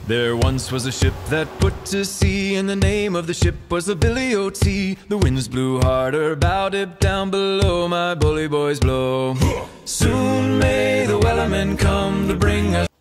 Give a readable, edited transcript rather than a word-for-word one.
There once was a ship that put to sea, and the name of the ship was the Billy O.T. The winds blew harder, bowed it down below, my bully boys blow. Soon may the wellerman come to bring us